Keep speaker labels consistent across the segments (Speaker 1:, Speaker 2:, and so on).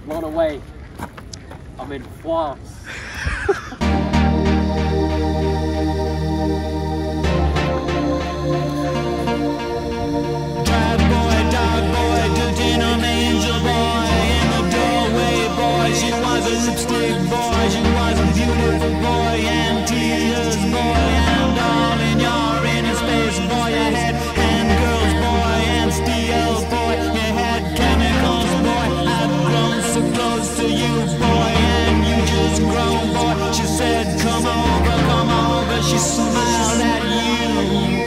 Speaker 1: blown away. I'm in France.
Speaker 2: She was a lipstick boy, she was a beautiful boy, and tears boy, and all in your inner space boy. You had handgirls boy, and steels boy, you had chemicals boy. I've grown so close to you boy, and you just grown boy. She said come over, she smiled at you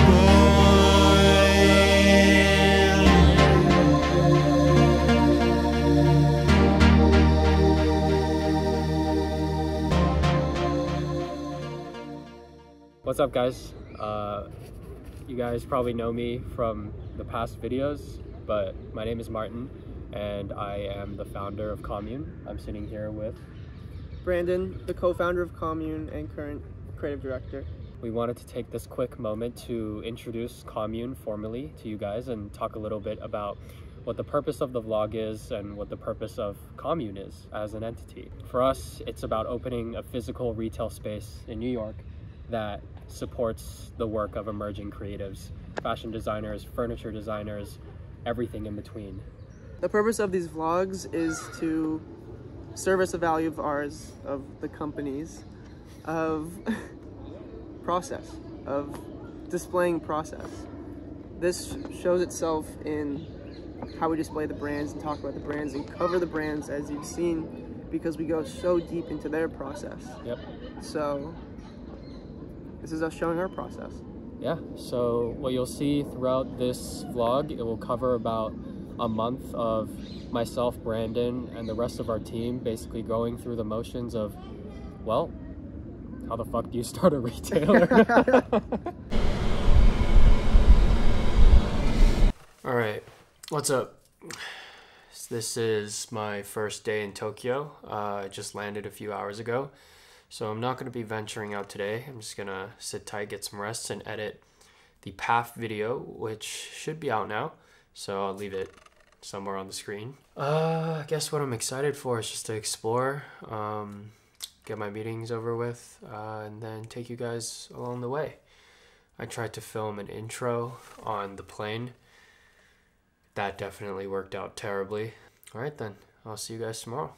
Speaker 1: What's up, guys? You guys probably know me from the past videos, but my name is Martin and I am the founder of Commune. I'm sitting here with
Speaker 3: Brandon, the co-founder of Commune and current creative director.
Speaker 1: We wanted to take this quick moment to introduce Commune formally to you guys and talk a little bit about what the purpose of the vlog is and what the purpose of Commune is as an entity. For us, it's about opening a physical retail space in New York that supports the work of emerging creatives, fashion designers, furniture designers, everything in between.
Speaker 3: The purpose of these vlogs is to service a value of ours, of the company's, of process, of displaying process. This shows itself in how we display the brands and talk about the brands and cover the brands, as you've seen, because we go so deep into their process.
Speaker 1: Yep.
Speaker 3: So this is us showing our process.
Speaker 1: Yeah, so what you'll see throughout this vlog, it will cover about a month of myself, Brandon, and the rest of our team basically going through the motions of, well, how the fuck do you start a retailer? All right, what's up? This is my first day in Tokyo. I just landed a few hours ago. So I'm not going to be venturing out today. I'm just going to sit tight, get some rest, and edit the PAF video, which should be out now. So I'll leave it somewhere on the screen. I guess what I'm excited for is just to explore, get my meetings over with, and then take you guys along the way. I tried to film an intro on the plane. That definitely worked out terribly. All right then, I'll see you guys tomorrow.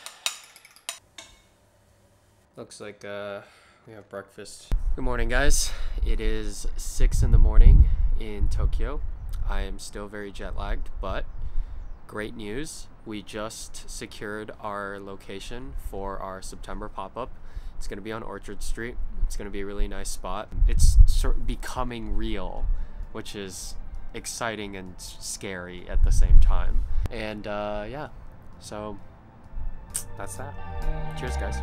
Speaker 1: Looks like we have breakfast. Good morning, guys. It is 6 in the morning in Tokyo. I am still very jet lagged, but great news. We just secured our location for our September pop-up. It's going to be on Orchard Street. It's going to be a really nice spot. It's sort of becoming real, which is exciting and scary at the same time. And yeah, so that's that. Cheers, guys.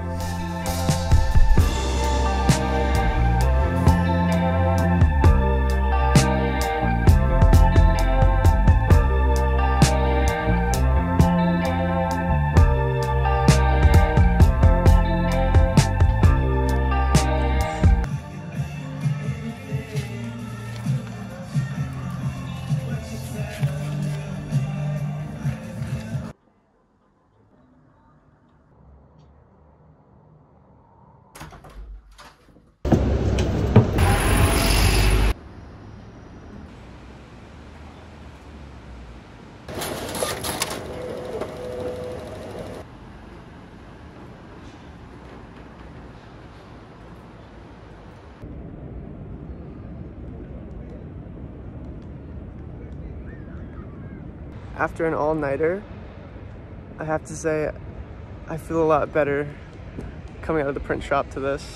Speaker 3: After an all-nighter, I have to say I feel a lot better coming out of the print shop to this.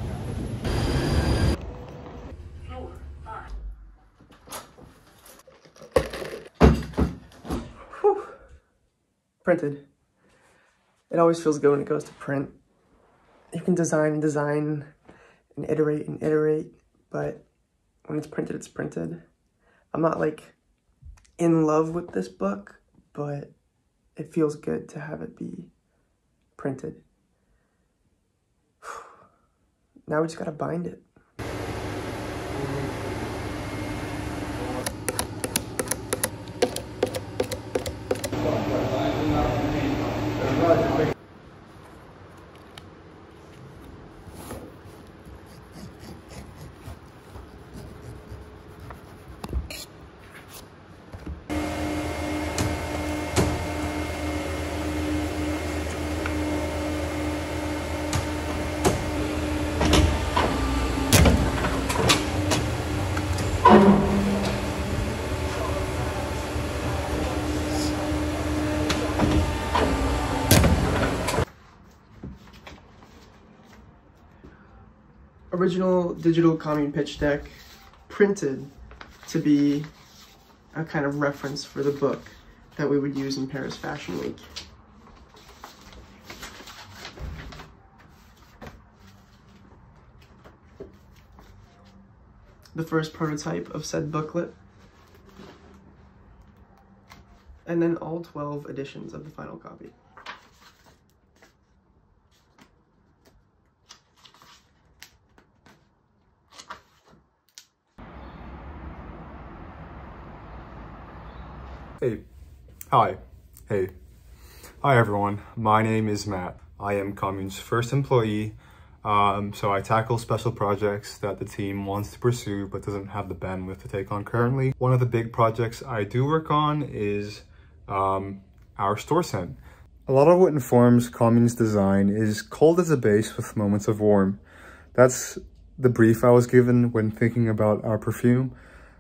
Speaker 3: Whew. Printed. It always feels good when it goes to print. You can design and iterate, but when it's printed, it's printed. I'm not like in love with this book, but it feels good to have it be printed. Now we just gotta bind it. Original digital commune pitch deck, printed to be a kind of reference for the book that we would use in Paris Fashion Week. The first prototype of said booklet, and then all 12 editions of the final copy.
Speaker 4: Hey. Hi. Hey. Hi everyone, my name is Matt. I am Commune's first employee, so I tackle special projects that the team wants to pursue but doesn't have the bandwidth to take on currently. One of the big projects I do work on is our store scent. A lot of what informs Commune's design is cold as a base with moments of warm. That's the brief I was given when thinking about our perfume.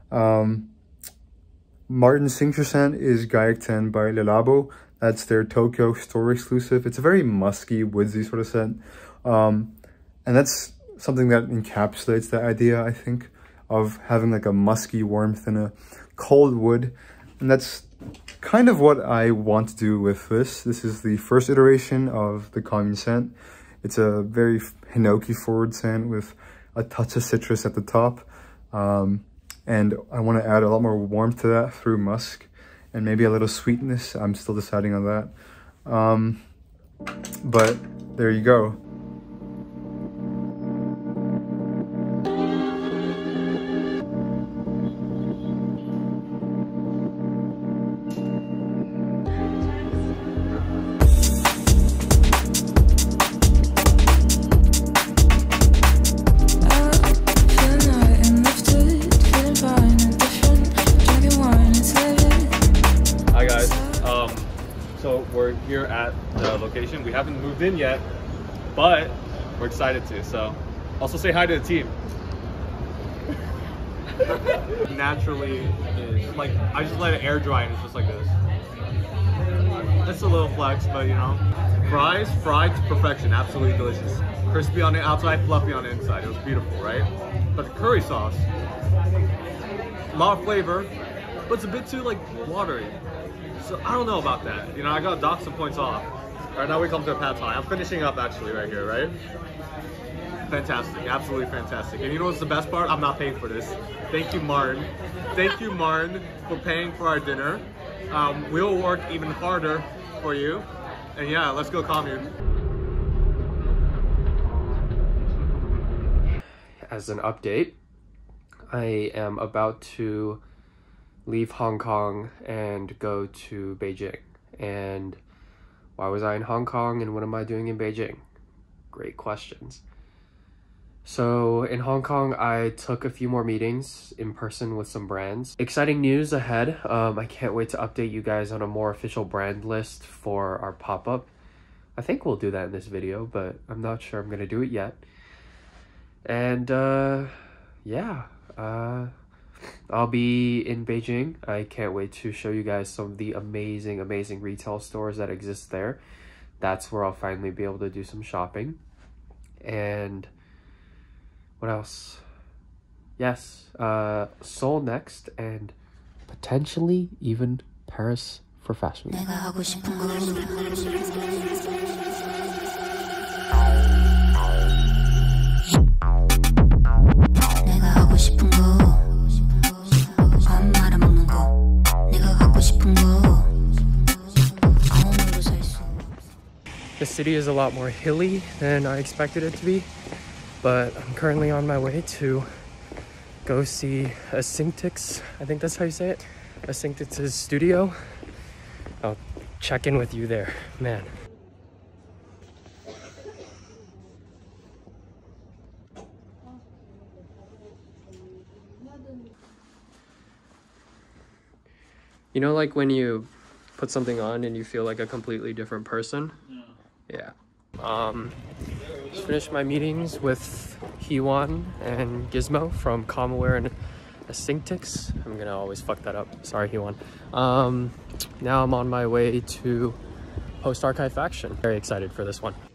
Speaker 4: Martin's Signature Scent is Gaiac 10 by Le Labo. That's their Tokyo store exclusive. It's a very musky, woodsy sort of scent. And that's something that encapsulates that idea, I think, of having like a musky warmth in a cold wood. And that's kind of what I want to do with this. This is the first iteration of the Commune scent. It's a very hinoki forward scent with a touch of citrus at the top. And I want to add a lot more warmth to that through musk and maybe a little sweetness. I'm still deciding on that. But there you go.
Speaker 5: So we're here at the location. We haven't moved in yet, but we're excited to. So also say hi to the team. Naturally is like, I just let it air dry and it's just like this. It's a little flex, but you know. Fries, fried to perfection, absolutely delicious. Crispy on the outside, fluffy on the inside. It was beautiful, right? But the curry sauce, a lot of flavor, but it's a bit too like watery. So I don't know about that. You know, I gotta dock some points off. All right, now we come to a pad thai. I'm finishing up actually right here, right? Fantastic, absolutely fantastic. And you know what's the best part? I'm not paying for this. Thank you, Martin. Thank you, Martin, for paying for our dinner. We'll work even harder for you. And yeah, let's go Commune.
Speaker 1: As an update, I am about to leave Hong Kong and go to Beijing. And why was I in Hong Kong and what am I doing in Beijing? Great questions. So in Hong Kong, I took a few more meetings in person with some brands. Exciting news ahead. I can't wait to update you guys on a more official brand list for our pop-up. I think we'll do that in this video, but I'm not sure I'm gonna do it yet. And yeah, I'll be in Beijing. I can't wait to show you guys some of the amazing retail stores that exist there. That's where I'll finally be able to do some shopping. And what else? Yes, Seoul next, and potentially even Paris for Fashion Week. The city is a lot more hilly than I expected it to be, but I'm currently on my way to go see Asinctix. I think that's how you say it. Asinctix's studio. I'll check in with you there, man. You know, like when you put something on and you feel like a completely different person? Yeah. Just finished my meetings with Heewon and Gizmo from Comaware and Asynctix. I'm gonna always fuck that up. Sorry, Heewon. Now I'm on my way to Post Archive Faction. Very excited for this one.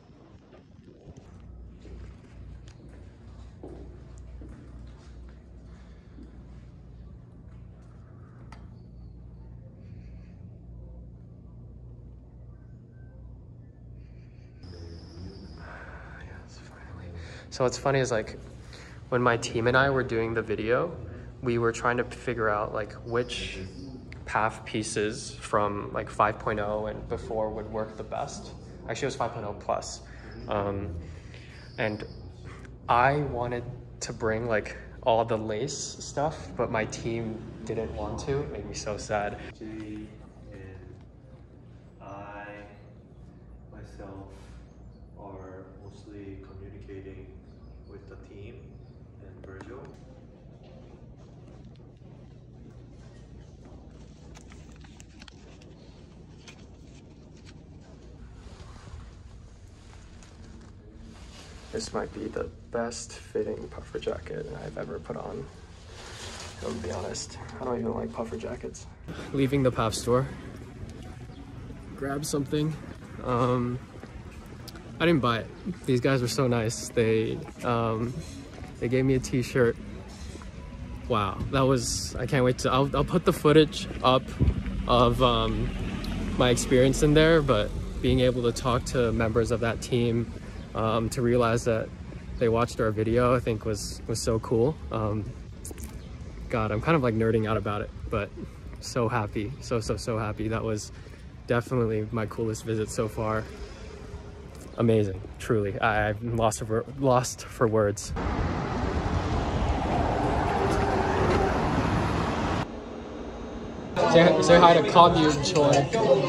Speaker 1: So what's funny is like when my team and I were doing the video, we were trying to figure out like which path pieces from like 5.0 and before would work the best. Actually, it was 5.0 plus. And I wanted to bring like all the lace stuff, but my team didn't want to. It made me so sad.
Speaker 6: And I, myself, are mostly communicating with the team and Virgil.
Speaker 1: This might be the best fitting puffer jacket I've ever put on. To be honest, I don't even like puffer jackets. Leaving the PAF store, grab something. I didn't buy it. These guys were so nice. They gave me a t-shirt. Wow, that was, I can't wait to, I'll put the footage up of my experience in there, but being able to talk to members of that team, to realize that they watched our video, I think was so cool. God, I'm kind of like nerding out about it, but so happy, so happy. That was definitely my coolest visit so far. Amazing, truly. I'm lost for words. Say hi to Commune Choi.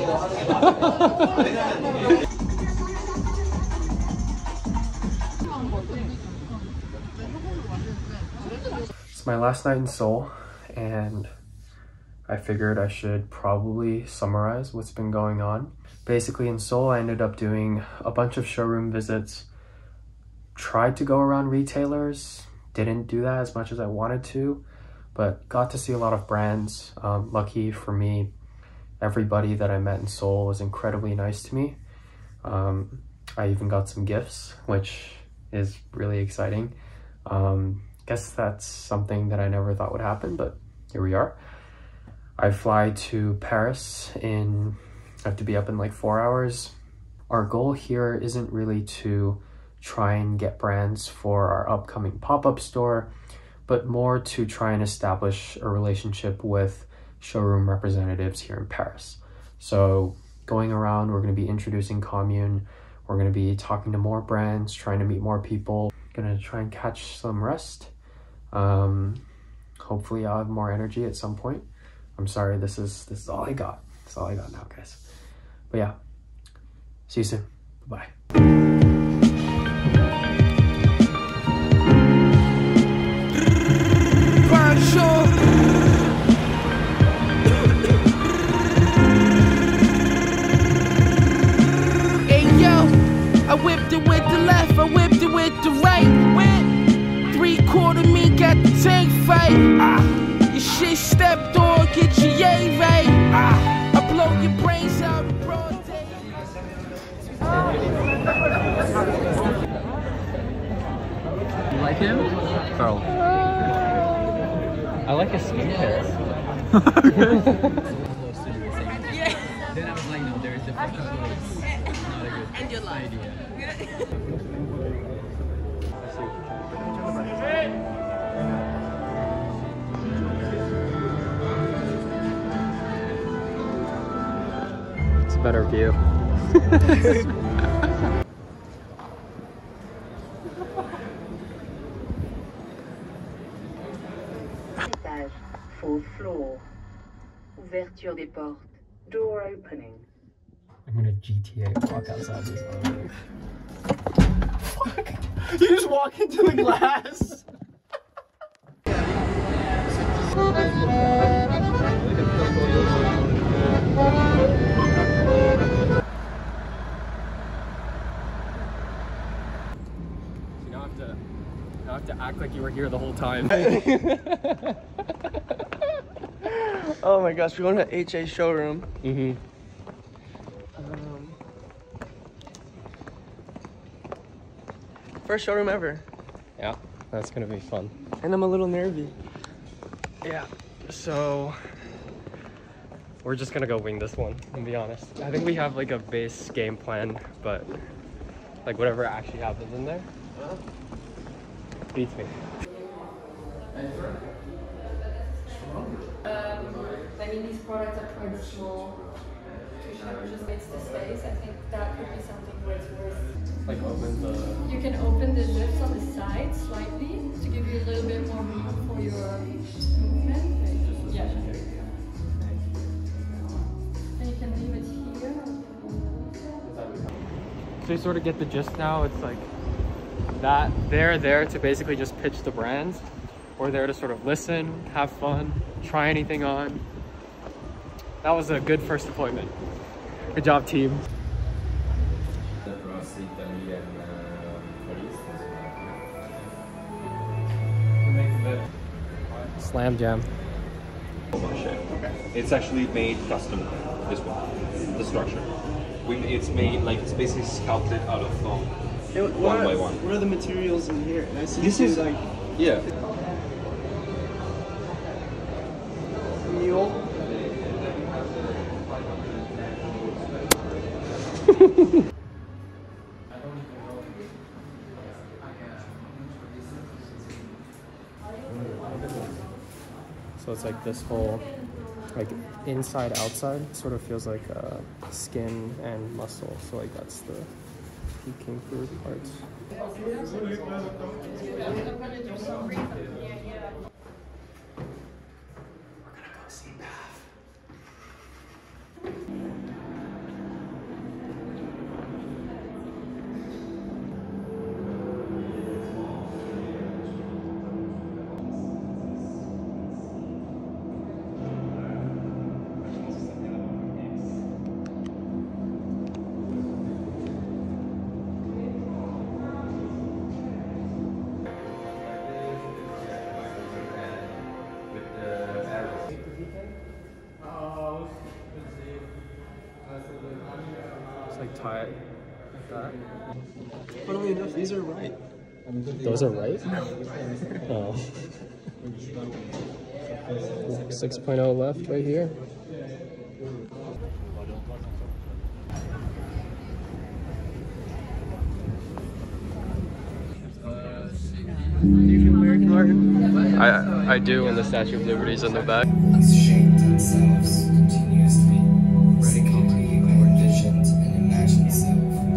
Speaker 1: It's my last night in Seoul, and I figured I should probably summarize what's been going on. Basically, in Seoul, I ended up doing a bunch of showroom visits, tried to go around retailers, didn't do that as much as I wanted to, but got to see a lot of brands. Lucky for me, everybody that I met in Seoul was incredibly nice to me. I even got some gifts, which is really exciting. Guess that's something that I never thought would happen, but here we are. I fly to Paris I have to be up in like 4 hours. Our goal here isn't really to try and get brands for our upcoming pop-up store, but more to try and establish a relationship with showroom representatives here in Paris. So going around, we're going to be introducing Commune. We're going to be talking to more brands, trying to meet more people. Going to try and catch some rest. Hopefully I'll have more energy at some point. I'm sorry, this is all I got. That's all I got now, guys. But yeah, see you soon. Bye.
Speaker 7: Hey yo, I whipped it with the left, I whipped it with the right. Whip, 3/4 me got the tank fight. Your shit stepped on, get your yay right. I blow your brains out in broad day.
Speaker 8: You like him?
Speaker 5: Carl.
Speaker 8: I like his skincare. Then I was like, no, there is different clothes. Not a good idea.
Speaker 1: It's a better view.
Speaker 9: Étage, fourth floor. Ouverture des portes. Door opening.
Speaker 1: I'm gonna GTA walk outside this one.
Speaker 5: Fuck! You just walk into the glass!
Speaker 1: act like you were here the whole time.
Speaker 3: Oh my gosh, we're going to HA showroom.
Speaker 1: Mm-hmm.
Speaker 3: First showroom ever.
Speaker 1: Yeah, that's gonna be fun.
Speaker 3: And I'm a little nervy.
Speaker 1: Yeah, so we're just gonna go wing this one, to be honest. I think we have like a base game plan, but like whatever actually happens in there beats me.
Speaker 10: I mean, these products are quite small. Just fits the space. I think that could be something where it's worth.
Speaker 1: Like open the.
Speaker 10: You can open the zips on the side slightly to give you a little bit more room for your movement. Yeah. And you can leave it here.
Speaker 1: So you sort of get the gist now. It's like that they're there to basically just pitch the brands. We're there to sort of listen, have fun, try anything on. That was a good first appointment. Good job, team. Slam Jam.
Speaker 11: It's actually made custom, this one, the structure. It's made, like, it's basically sculpted out of foam, one by one.
Speaker 3: What are the materials in here? And I see
Speaker 11: This is like, yeah.
Speaker 3: Mule.
Speaker 1: So it's like this whole, like inside outside, sort of feels like skin and muscle. So like that's the peeking through parts. Like tie it like that.
Speaker 3: Funnily enough, these are right.
Speaker 1: Those are right? Oh. 6.0 left right here.
Speaker 3: Do you feel American Martin?
Speaker 1: I do, and the Statue of Liberty's in the back.
Speaker 12: Shape themselves continuously, radically envisioned and imagined self.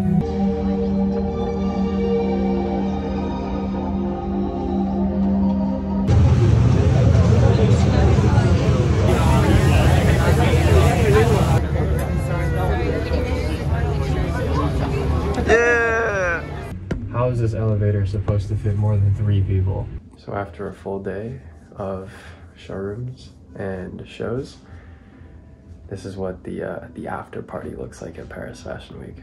Speaker 3: Yeah!
Speaker 1: How is this elevator supposed to fit more than 3 people? So after a full day of showrooms and shows, this is what the after party looks like at Paris Fashion Week.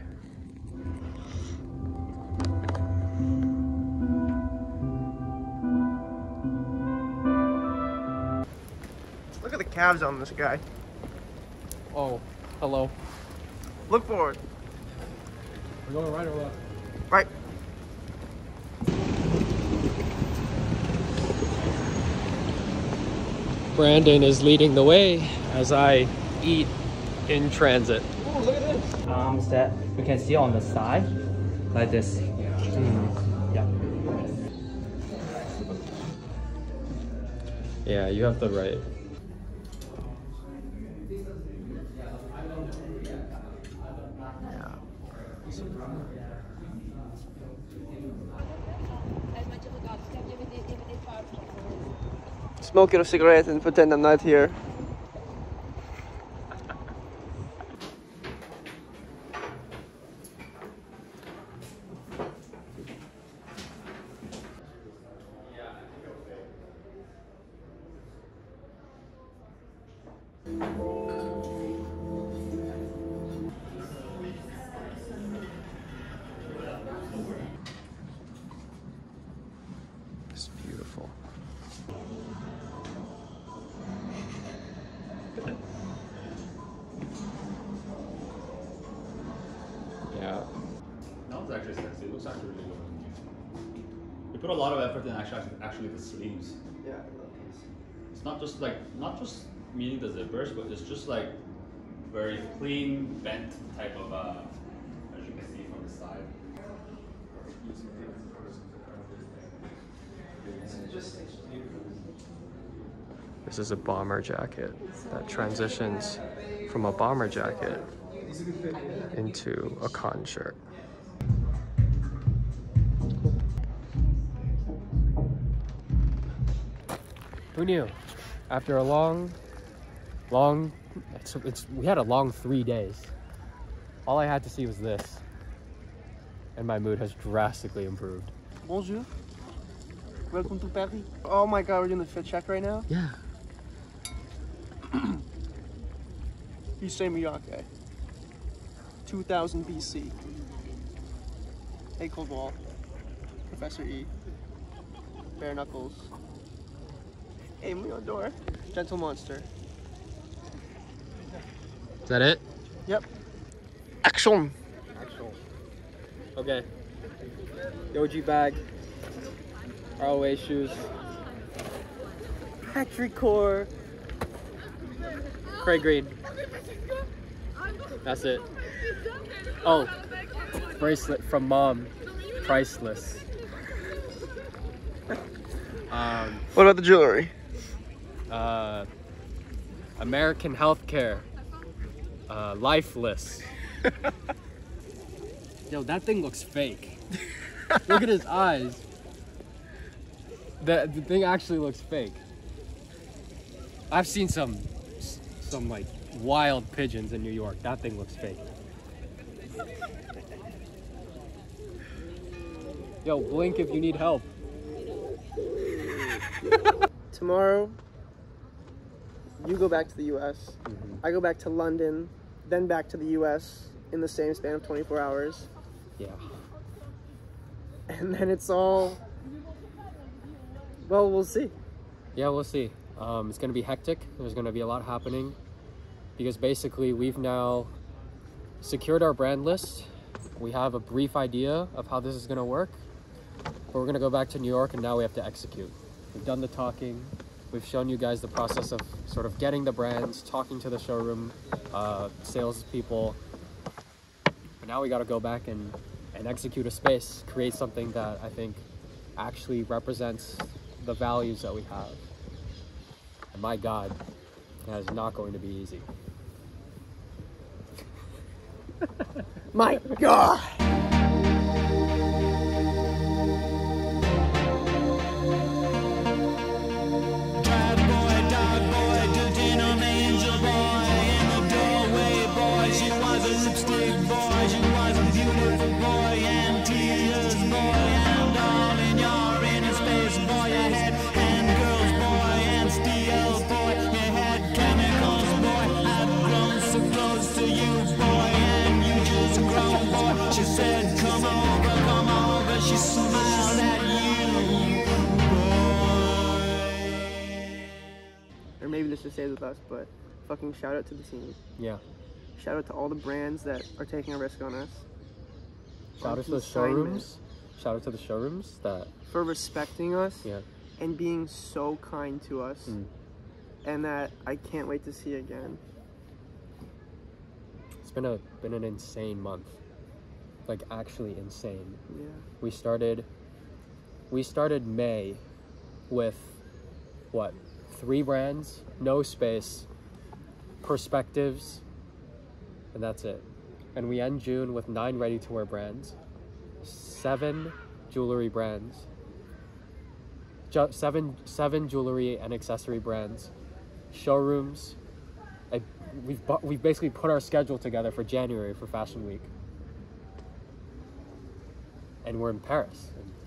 Speaker 3: Look at the calves on this guy.
Speaker 1: Oh, hello.
Speaker 3: Look forward.
Speaker 1: We're going right or left?
Speaker 3: Right.
Speaker 1: Brandon is leading the way as I eat in transit.
Speaker 3: Oh, look at this.
Speaker 13: Arms that you can see on the side, like this. Yeah.
Speaker 1: Yeah, you have the right.
Speaker 3: Smoking a cigarette and pretend I'm not here.
Speaker 1: This Yeah.
Speaker 14: That one's actually sexy. It looks actually really good. You put a lot of effort in actually the sleeves.
Speaker 3: Yeah, I love these.
Speaker 14: It's not just meeting the zippers, but it's just like very clean, bent type of, as you can see from the side.
Speaker 1: This is a bomber jacket that transitions from a bomber jacket into a cotton shirt. Who knew? After a we had a long 3 days. All I had to see was this, and my mood has drastically improved.
Speaker 3: Bonjour. Welcome to Paris. Oh my god, we're doing the fit check right now?
Speaker 1: Yeah.
Speaker 3: Issei Miyake. 2000 BC. Hey Cold Wall. Professor E. Bare Knuckles. Hey Leondor. Gentle Monster.
Speaker 1: Is that it?
Speaker 3: Yep. Action!
Speaker 1: Okay. Yoji bag. ROA shoes.
Speaker 3: Factory Core.
Speaker 1: Craig Green. That's it. Oh, bracelet from mom. Priceless.
Speaker 3: What about the jewelry?
Speaker 1: American Healthcare. Lifeless. Yo, that thing looks fake. Look at his eyes. The thing actually looks fake. I've seen some like wild pigeons in New York. That thing looks fake. Yo, blink if you need help.
Speaker 3: Tomorrow, you go back to the US. I go back to London, then back to the US in the same span of 24 hours.
Speaker 1: Yeah.
Speaker 3: And then it's all, well, we'll see.
Speaker 1: Yeah, we'll see. It's going to be hectic. There's going to be a lot happening because basically we've now secured our brand list. We have a brief idea of how this is going to work, but we're going to go back to New York and now we have to execute. We've done the talking. We've shown you guys the process of sort of getting the brands, talking to the showroom, sales people. But now we got to go back and execute a space, create something that I think actually represents the values that we have. And my God, that is not going to be easy.
Speaker 3: My God!
Speaker 2: She said, come over, she smiled at you, boy.
Speaker 3: Or maybe this just stays with us, but fucking shout out to the team.
Speaker 1: Yeah.
Speaker 3: Shout out to all the brands that are taking a risk on us.
Speaker 1: Shout out to the showrooms. Shout out to the showrooms that
Speaker 3: for respecting us.
Speaker 1: Yeah.
Speaker 3: And being so kind to us. And that I can't wait to see again.
Speaker 1: It's been an insane month. Like actually insane.
Speaker 3: Yeah.
Speaker 1: We started May with what? 3 brands, no space, perspectives, and that's it. And we end June with 9 ready-to-wear brands, 7 jewelry brands, 7 jewelry and accessory brands, showrooms. We've basically put our schedule together for January for Fashion Week. And we're in Paris.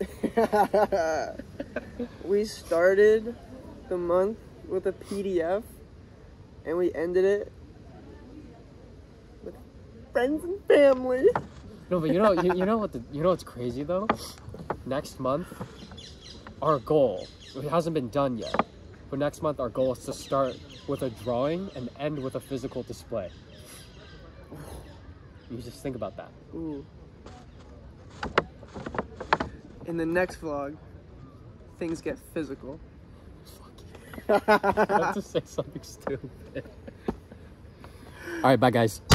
Speaker 3: We started the month with a PDF and we ended it with friends and family.
Speaker 1: No, but you know what's crazy though? Next month, our goal, it hasn't been done yet, but next month our goal is to start with a drawing and end with a physical display. You just think about that.
Speaker 3: Ooh. In the next vlog, things get physical.
Speaker 1: I have to say something stupid. All right, bye guys.